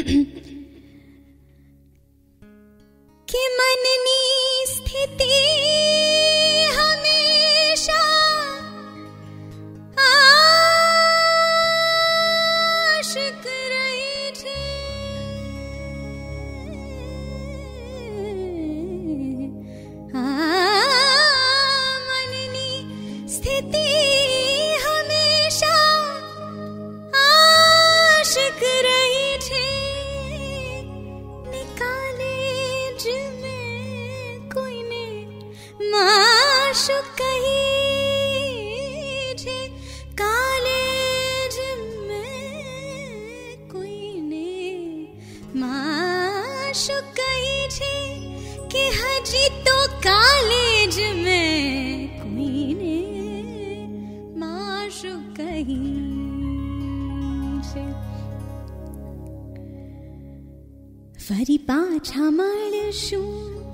कि मननी स्थिति हमेशा आशिक रही थी। मननी स्थिति हमेशा आशिक रही थी। माशुक कही छे कॉलेज में कोई ने माशुक कही छे कि हजी तो कॉलेज में कोई ने माशुक कही छे। फरी पाछा મળશું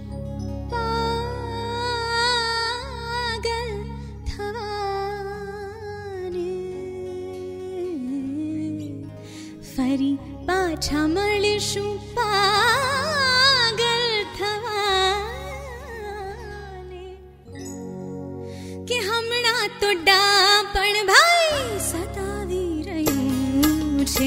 ફરી પાછા મળીશું પાગલ થવાને કે હમણાં તો ડાપણ ભાઈ સતાવી રહ્યું છે।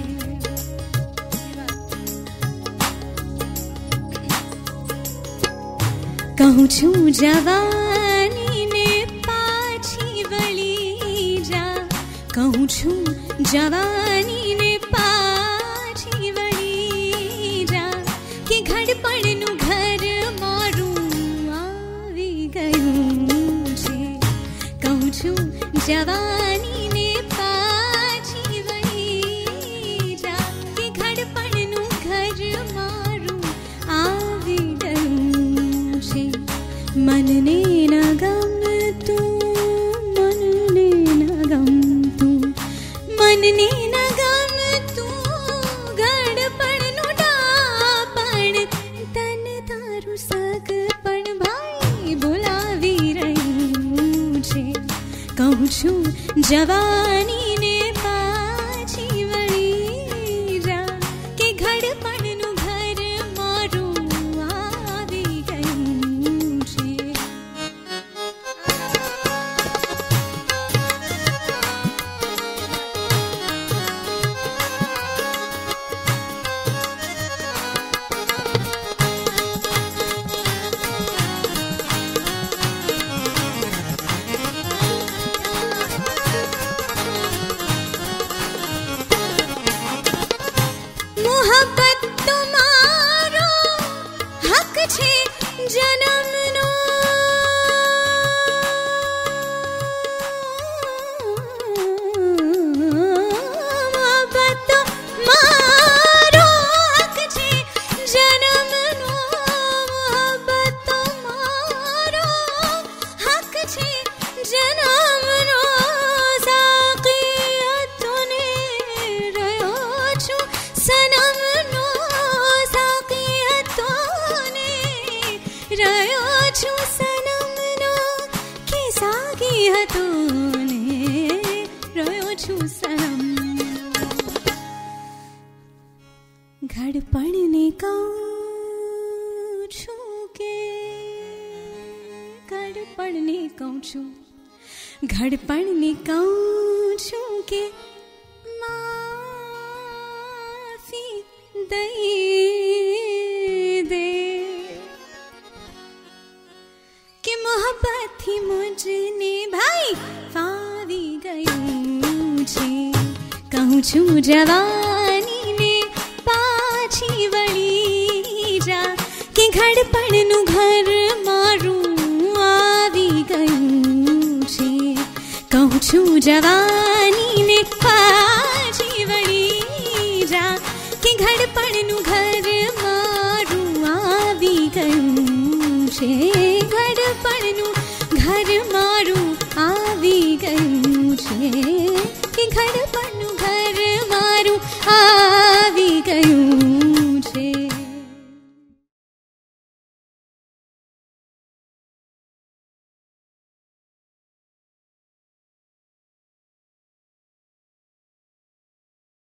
કહું છું જવાનીને પાછી વળી જા। કહું છું જવાનીને પાછી વળી જા કે ઘડપણનું ઘર મારું આવી ગયું છે। કહું છું જવાનીને પાછી વળી જા કે ઘડપણનું ઘર મારું આવી ગયું છે। મનને ન ગમતું મનને ન ગમતું मनने न गमतू गड़पणनु डापण तन तारू सगपण भाई बोलावी रह्યું છે। કહું છું જવાનીને પાછી વળી જા કે ઘડપણનું ઘર મારું આવી ગયું છે। मोहब्बत तुम्हारो हक छे जन्मनो। मोहब्बत तुम्हारो हक छे जन्मनो। मोहब्बत तुम्हारो हक छे जन्मनो। साकियतोने रह्यो छुं सनमनो। साकियतोने रह्यो छुं सनमनो के साकियतोने रह्यो छुं सनमनो। घड़पणने कहूं छुं के घड़पणने कहूं छुं घड़पणने कहूं छुं के माफी दई दे कि मोहब्बत थी मुझने भाई फावी गયું છે। કહું છું જવાનીને પાછી વળી જા કે ઘડપણનું ઘર મારું આવી ગયું છે। કહું છું જવાનીને પાછી વળી જા કે ઘડપણનું ઘર મારું આવી ગયું છે। ઘડપણનું